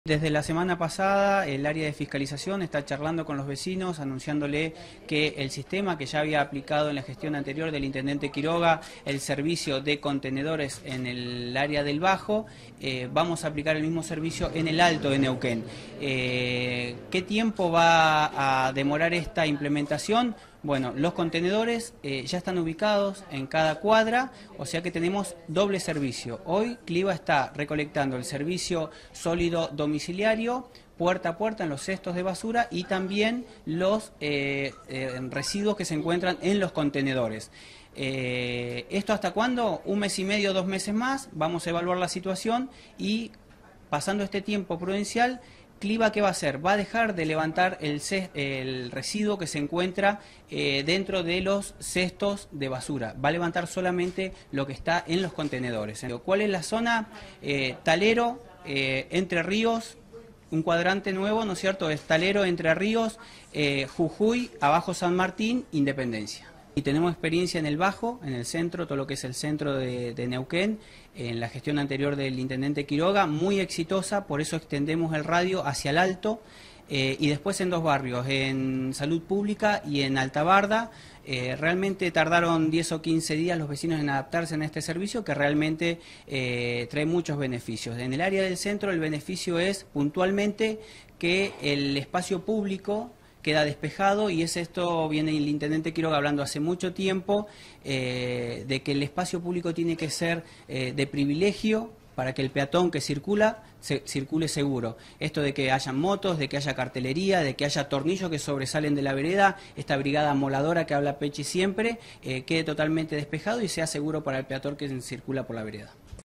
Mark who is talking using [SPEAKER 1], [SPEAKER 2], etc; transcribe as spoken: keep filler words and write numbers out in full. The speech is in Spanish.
[SPEAKER 1] Desde la semana pasada, el área de fiscalización está charlando con los vecinos, anunciándole que el sistema que ya había aplicado en la gestión anterior del intendente Quiroga, el servicio de contenedores en el área del Bajo, eh, vamos a aplicar el mismo servicio en el Alto de Neuquén. Eh, ¿Qué tiempo va a demorar esta implementación? Bueno, los contenedores eh, ya están ubicados en cada cuadra, o sea que tenemos doble servicio. Hoy Cliva está recolectando el servicio sólido domiciliario, puerta a puerta en los cestos de basura y también los eh, eh, residuos que se encuentran en los contenedores. Eh, ¿Esto hasta cuándo? Un mes y medio, dos meses más, vamos a evaluar la situación y pasando este tiempo prudencial, Cliva, ¿qué va a hacer? Va a dejar de levantar el, el residuo que se encuentra eh, dentro de los cestos de basura. Va a levantar solamente lo que está en los contenedores. ¿Cuál es la zona? Eh, Talero, eh, Entre Ríos, un cuadrante nuevo, ¿no es cierto? Es Talero, Entre Ríos, eh, Jujuy, abajo San Martín, Independencia. Y tenemos experiencia en el Bajo, en el centro, todo lo que es el centro de, de Neuquén, en la gestión anterior del intendente Quiroga, muy exitosa, por eso extendemos el radio hacia el Alto, eh, y después en dos barrios, en Salud Pública y en Altabarda. Eh, realmente tardaron diez o quince días los vecinos en adaptarse a este servicio que realmente eh, trae muchos beneficios. En el área del centro el beneficio es puntualmente que el espacio público queda despejado y es esto, viene el intendente Quiroga hablando hace mucho tiempo, eh, de que el espacio público tiene que ser eh, de privilegio para que el peatón que circula, se, circule seguro. Esto de que haya motos, de que haya cartelería, de que haya tornillos que sobresalen de la vereda, esta brigada moladora que habla Pechi siempre, eh, quede totalmente despejado y sea seguro para el peatón que circula por la vereda.